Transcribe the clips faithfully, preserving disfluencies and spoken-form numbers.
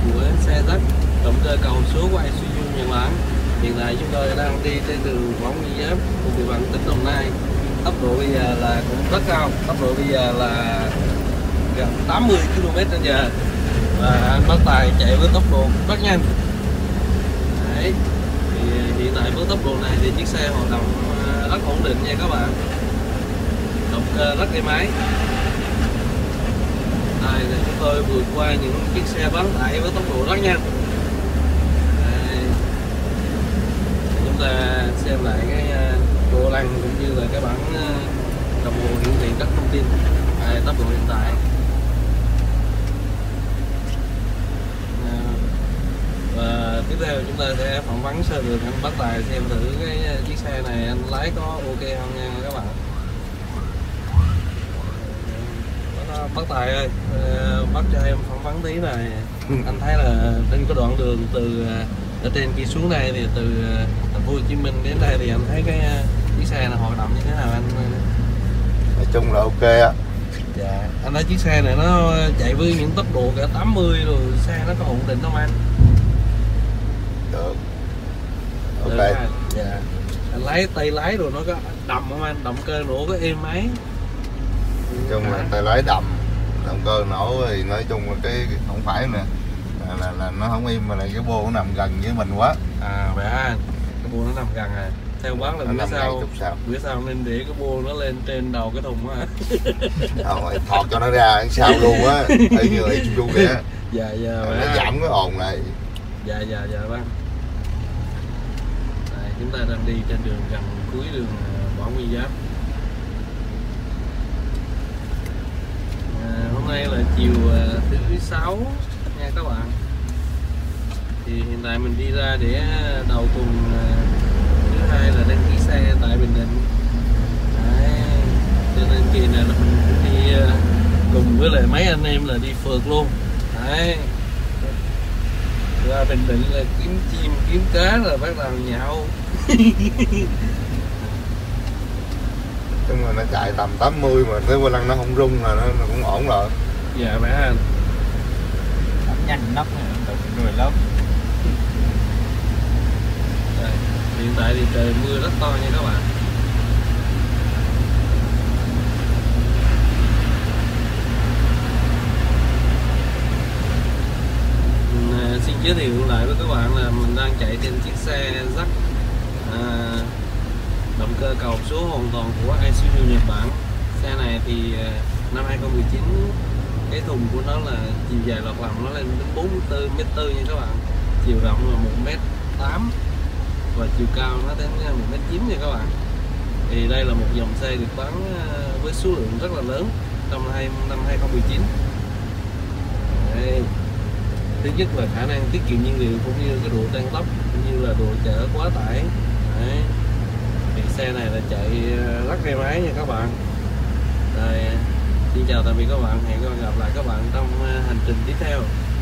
của xe Jac động cơ cầu số của Isuzu Nhật Bản. Hiện tại chúng tôi đang đi trên đường Võ Nguyên Giáp thuộc địa phận tỉnh Đồng Nai. Tốc độ bây giờ là cũng rất cao, tốc độ bây giờ là gần tám mươi ki lô mét trên giờ và anh bác tài chạy với tốc độ rất nhanh. Đấy. Thì hiện tại với tốc độ này thì chiếc xe hoạt động rất ổn định nha các bạn, động cơ rất êm ái. Đây là chúng tôi vượt qua những chiếc xe bán tải với tốc độ rất nhanh. Đây. Chúng ta xem lại cái bộ lăng cũng như là cái bảng đồng hồ hiển thị các thông tin. Đây, tốc độ hiện tại. Và tiếp theo chúng ta sẽ phỏng vấn sơ lược anh bác tài xem thử cái chiếc xe này anh lái có ok không nha các bạn. Bác Tài ơi, bác cho em phỏng vấn tí này. Anh thấy là trên cái đoạn đường từ ở trên kia xuống đây thì từ thành phố Hồ Chí Minh đến đây thì anh thấy cái chiếc xe này hoạt động như thế nào anh? Nói chung là ok á. Dạ, anh thấy chiếc xe này nó chạy với những tốc độ cả tám mươi rồi, xe nó có ổn định không anh? Được. Ok. Được, dạ. Anh lái tay lái rồi nó có đầm không anh? Động cơ nổ có êm máy. Nói chung là tay lái đầm, động cơ nổ thì nói chung là cái không phải nè là, là, là nó không im mà là cái bô nó nằm gần với mình quá. À vậy à, cái bô nó nằm gần à. Theo bác là bữa sau bữa sau nên để cái bô nó lên trên đầu cái thùng á. Rồi thọt cho nó ra sao luôn á, thấy như Isuzu vậy á. Dạ dạ. Nó giảm cái ồn này. Dạ dạ dạ bác. Đây, chúng ta đang đi trên đường gần cuối đường Võ Nguyên Giáp. À, hôm nay là chiều thứ sáu nha các bạn. Thì hiện tại mình đi ra để đầu tuần thứ hai là đăng ký xe tại Bình Định. Đấy. Cho nên kỳ này là mình cũng đi cùng với lại mấy anh em là đi phượt luôn. Đấy. Ra Bình Định là kiếm chim kiếm cá rồi bắt đầu nhậu. Nhưng mà nó chạy tầm tám mươi mà tới qua lăng nó không rung là nó, nó cũng ổn rồi. Dạ bé anh. Nhanh nóc này, người lắm. Đây, hiện tại thì trời mưa rất to nha các bạn. Mình xin giới thiệu lại với các bạn là mình đang chạy trên chiếc xe Jac à, động cơ cầu số hoàn toàn của Isuzu Nhật Bản. Xe này thì năm hai không một chín cái thùng của nó là chiều dài lọt lòng nó lên đến bốn mươi tư mét tư nha các bạn, chiều rộng là một mét tám và chiều cao nó đến một mét chín nha các bạn. Thì đây là một dòng xe được bán với số lượng rất là lớn trong năm hai không một chín. Đây. Thứ nhất là khả năng tiết kiệm nhiên liệu cũng như cái độ tăng tốc cũng như là độ chở quá tải. Đấy. Thì xe này là chạy rất êm ái nha các bạn. Rồi, xin chào tạm biệt các bạn, hẹn gặp lại các bạn trong hành trình tiếp theo.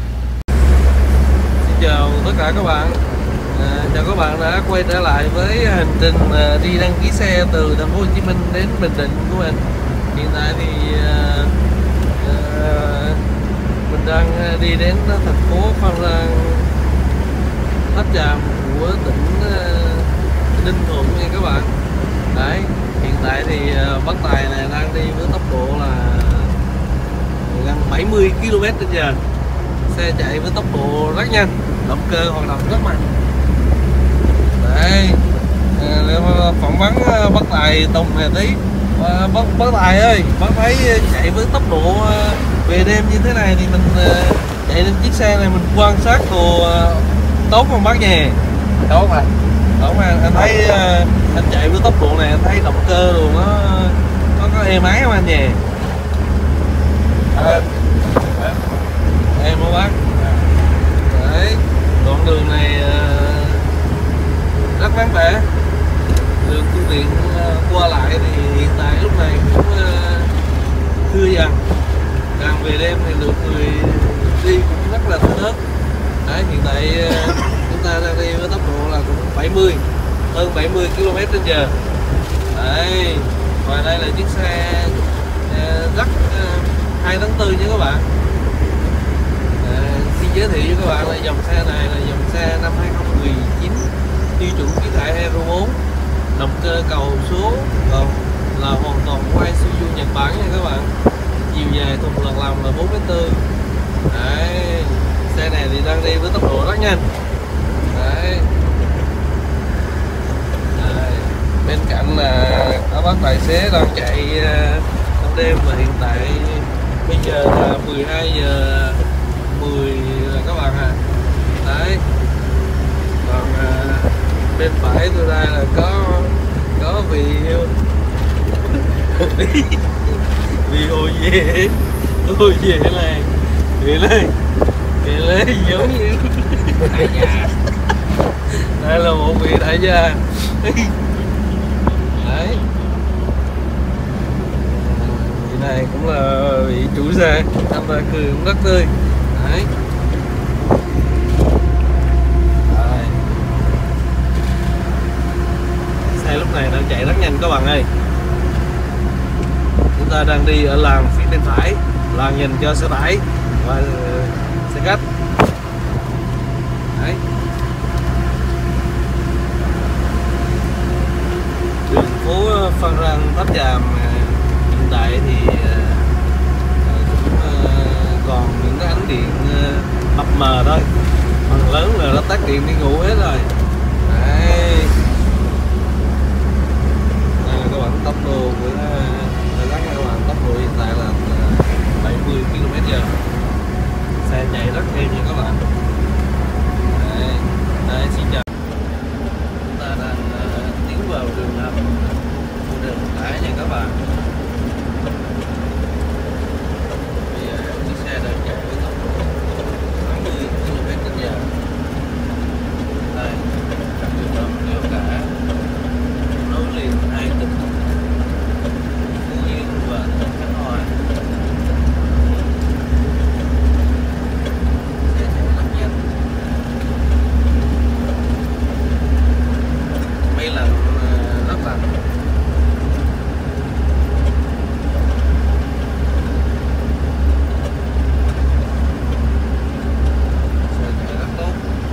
Xin chào tất cả các bạn, à, chào các bạn đã quay trở lại với hành trình đi đăng ký xe từ thành phố Hồ Chí Minh đến Bình Định của mình. Hiện tại thì à, à, mình đang đi đến thành phố Phan Rang Tháp Chàm của tỉnh uh, Ninh Thuận nha các bạn. Đấy, hiện tại thì uh, bác tài này đang đi với tốc độ là gần bảy mươi ki lô mét trên giờ. Xe chạy với tốc độ rất nhanh, động cơ hoạt động rất mạnh. Đấy, uh, phỏng vấn uh, bác tài Tùng này tí. Uh, bác, bác tài ơi, bác thấy chạy với tốc độ uh, về đêm như thế này thì mình uh, chạy lên chiếc xe này mình quan sát đồ uh, tốt không bác nhỉ? Tốt mà. Tốt mà, anh thấy uh, anh chạy với tốc độ này anh thấy động cơ đồ nó nó có êm ái không anh nhỉ? À, em hả bác? Đấy, đoạn đường này uh, rất vắng vẻ, đường phương tiện uh, qua lại thì hiện tại lúc này cũng uh, thưa dần. Càng về đêm thì lượng người đi cũng rất là thưa thớt. Đấy, hiện tại uh, chúng ta đang đi với tốc độ là cũng bảy mươi, hơn bảy mươi ki lô mét trên giờ. Đấy, và đây là chiếc xe uh, Jac uh, hai tháng tư nha các bạn. Uh, xin giới thiệu với các bạn là dòng xe này là dòng xe năm hai không một chín, tiêu chuẩn khí thải Euro bốn, động cơ cầu số, còn là hoàn toàn của Isuzu Nhật Bản nha các bạn. Chiều dài thùng lật lòng là bốn mét tư. Đấy, xe này thì đang đi với tốc độ rất nhanh. Đấy. Đấy. Bên cạnh là các bác tài xế đang chạy trong đêm, và hiện tại bây giờ là mười hai giờ mười là các bạn à. Đấy. Còn à, bên phải tôi đây là có có vì vì ô dê ô dê này kìa lên kìa lên giống như đại gia. Đây là một vị đại gia. Đấy, vị này cũng là vị chủ xe, anh ta cười cũng rất tươi. Đấy. Đấy, xe lúc này đang chạy rất nhanh các bạn ơi. Chúng ta đang đi ở làn phía bên phải, làn dành cho xe tải và xe khách. Đấy. Đường phố Phan Rang Tháp Chàm hiện tại thì cũng còn những cái ánh điện mập mờ thôi, phần lớn là nó tắt điện đi ngủ hết rồi. Đấy. Đây là các bạn tốc độ của các bạn, tốc độ hiện tại là bảy mươi ki lô mét giờ. Xe chạy rất êm nha các bạn. Đấy. Đây, xin chào. Chúng ta đang uh, tiến vào đường hầm, đường cái nha các bạn. Bây giờ chiếc xe đang chạy với tốc độ tám mươi ki lô mét trên giờ. Đây, các đường hầm kéo cả nối liền hai tỉnh Phú Yên và tỉnh Khánh Hòa. Xe chạy rất nhanh. Mấy lần rất lạnh. Xe chạy rất tốt.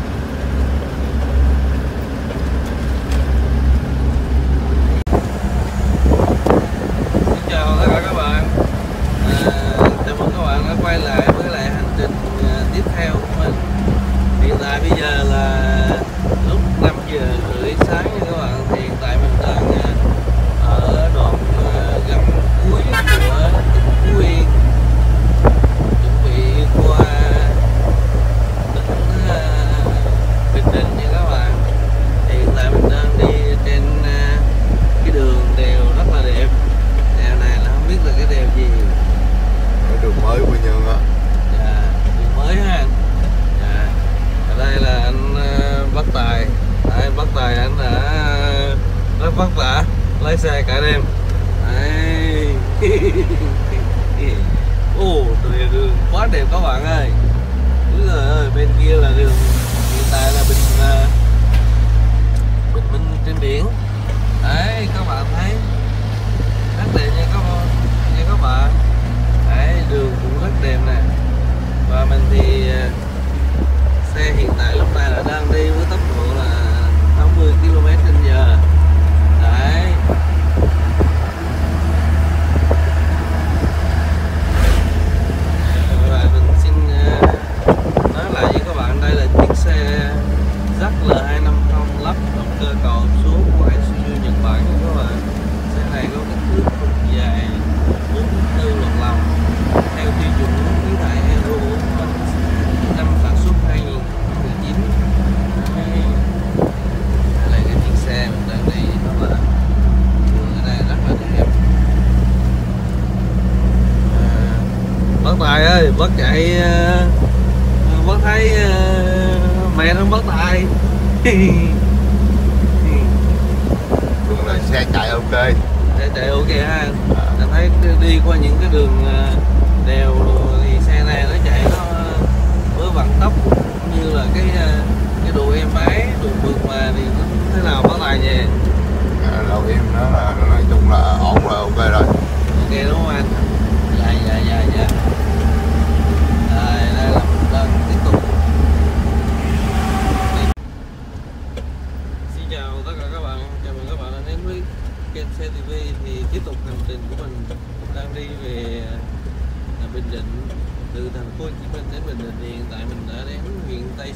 Xin chào tất cả các bạn. À, chào mừng các bạn đã quay lại với lại hành trình uh, tiếp theo của mình. Hiện tại bây giờ là lúc năm giờ rưỡi sáng nha các bạn. Thì hiện tại mình đang uh, ở đoạn uh, gần cuối của tỉnh Phú Yên, chuẩn bị qua tỉnh uh, Bình Định nha các bạn. Thì hiện tại mình đang đi trên uh, cái đường đèo rất là đẹp. Đèo này là không biết là cái đèo gì. Cái đường mới Quy Nhơn á. Dạ, đường mới ha anh. Dạ. Ở đây là anh uh, Bắc Tài. Đấy, anh Bắc Tài anh đã rất vất vả lái xe cả đêm. Đấy. Ồ, đường, đường quá đẹp các bạn ơi. Úi giời ơi, bên kia là đường, hiện tại là Bình uh, Bình Minh trên biển. Đấy, các bạn thấy rất đẹp nha các bạn, nha các bạn. Đấy, đường cũng rất đẹp nè. Và mình thì uh, xe hiện tại lúc này là đang đi với tốc độ là tám mươi ki lô mét trên giờ. Đấy. Và mình xin uh, nói lại với các bạn, đây là chiếc xe Z L hai năm không lắp động cơ cầu số của Isuzu Nhật Bản nha các bạn. Xe này có kích thước khung dài bốn mét tư lọt lòng, theo tiêu chuẩn khí thải Euro bốn năm sản xuất hai nghìn không trăm mười chín. Đây là cái chiếc xe mình đang đi các bạn. Đường ở đây rất là đẹp. À, bác Tài ơi, bác chạy uh, bác thấy uh, mẹ không bác Tài. Đường này xe chạy ok. Xe chạy ok ha. Anh thấy đi qua những cái đường đèo thì xe này nó chạy nó với vận tốc cũng như là cái cái độ êm ái, độ mượt mà thì nó thế nào bác Tài về. À, đầu im nó là nói chung là ổn rồi, ok rồi. Ok đúng không anh? Dạ dạ dạ dạ. Đây, đây là mình đang tiếp tục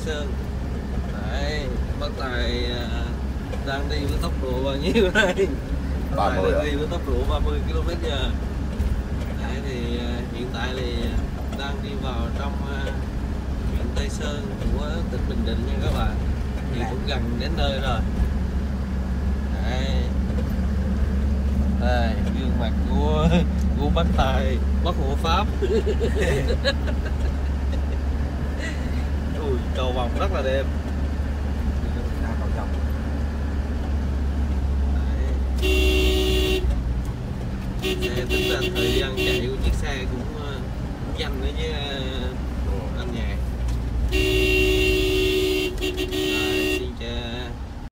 Sơn. Đấy, bác Tài à, đang đi với tốc độ bao nhiêu đây? ba mươi đang đi với tốc độ ba mươi ki lô mét giờ. Đấy thì à, hiện tại thì đang đi vào trong à, huyện Tây Sơn của tỉnh Bình Định nha các bạn. Thì cũng gần đến nơi rồi. Đấy. Đây, gương mặt của của bác Tài, bác hộ pháp. Ui, cầu vòng rất là đẹp. cầu vòng. Xe tính ra thời gian chạy của chiếc xe cũng uh, nhanh nữa chứ uh, anh Nhàn. Rồi, xin chào.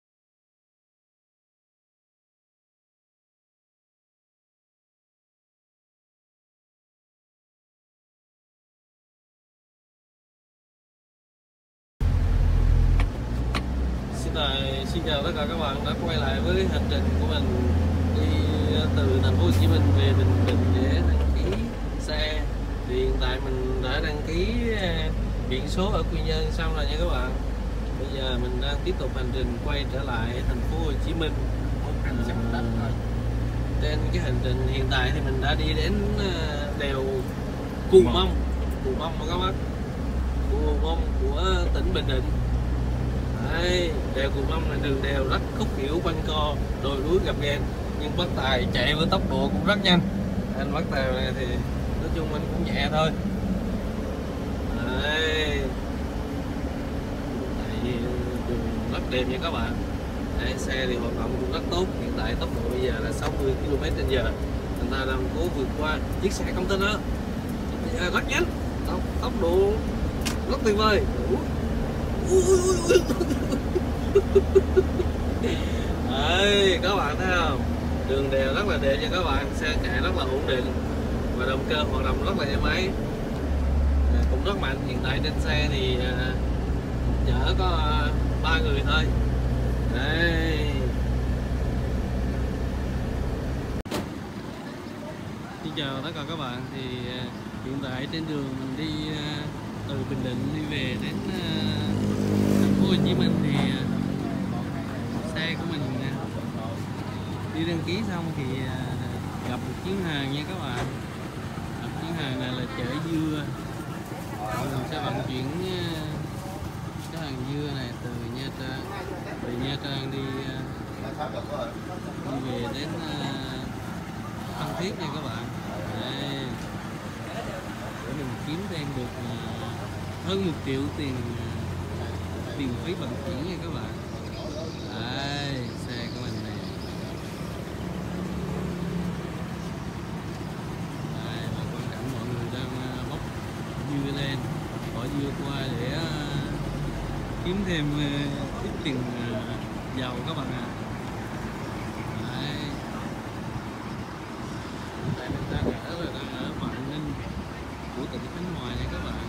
Rồi, xin chào tất cả các bạn đã quay lại với hành trình của mình đi từ thành phố Hồ Chí Minh về Bình Định để đăng ký xe. Thì hiện tại mình đã đăng ký biển số ở Quy Nhơn xong rồi nha các bạn. Bây giờ mình đang tiếp tục hành trình quay trở lại thành phố Hồ Chí Minh. À, trên cái hành trình hiện tại thì mình đã đi đến đèo Cù Mông, Cù Mông các bác, Cù Mông của tỉnh Bình Định. Đấy, đèo Cù Mông là đường đèo rất khúc khuỷu quanh co, đồi núi gập ghềnh, nhưng bác Tài chạy với tốc độ cũng rất nhanh. Anh bác Tài này thì nói chung anh cũng nhẹ thôi. Đấy, tại đường rất đẹp nha các bạn. Đấy, xe thì hoạt động cũng rất tốt. Hiện tại tốc độ bây giờ là sáu mươi ki lô mét trên giờ. Người ta đang cố vượt qua chiếc xe container rất nhanh, tốc, tốc độ rất tuyệt vời. Đấy, các bạn thấy không? Đường đèo rất là đẹp nha các bạn, xe chạy rất là ổn định và động cơ hoạt động rất là êm ái, à, cũng rất mạnh. Hiện tại trên xe thì à, chở có à, ba người thôi. Đấy. Xin chào tất cả các bạn. Thì à, hiện tại trên đường mình đi à, từ Bình Định đi về đến à, thành phố Hồ Chí Minh thì à, xe của mình à, đi đăng ký xong thì à, gặp một chuyến hàng nha các bạn. Gặp chuyến hàng này là chở dưa. Mình sẽ vận chuyển à, cái hàng dưa này từ Nha Trang, từ Nha Trang đi à, đi về đến à, Phan Thiết nha các bạn. Đây, để mình kiếm thêm được à, hơn một triệu tiền tiền phí vận chuyển nha các bạn. Đây, xe của mình này. Đây, và quan cảnh mọi người đang bóc dưa lên, bỏ dưa qua để kiếm thêm ít tiền dầu các bạn ạ. Đây, tại mình đang ở là đang ở Vạn Ninh của tỉnh Khánh Hòa nha các bạn.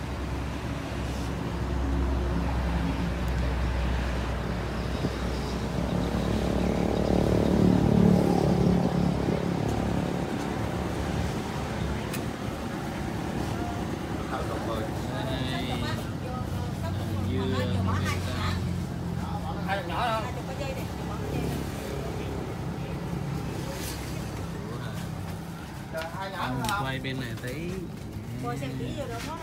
À, quay bên này thấy coi xem kỹ rồi đó đó.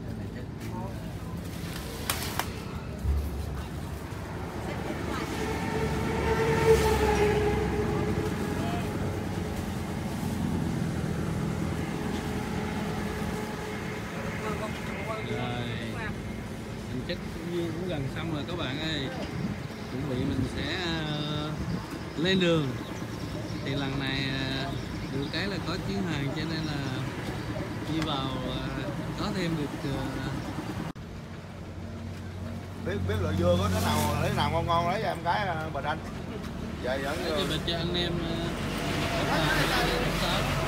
rồi mình chắc dưa cũng gần xong rồi các bạn ơi, chuẩn bị mình sẽ uh, lên đường. Thì lần này uh, được cái là có chuyến hàng cho nên là đi vào uh, có thêm được uh... biết biết loại dưa có cái nào lấy nào ngon ngon lấy cho em cái bịch anh vậy dẫn cho anh em uh,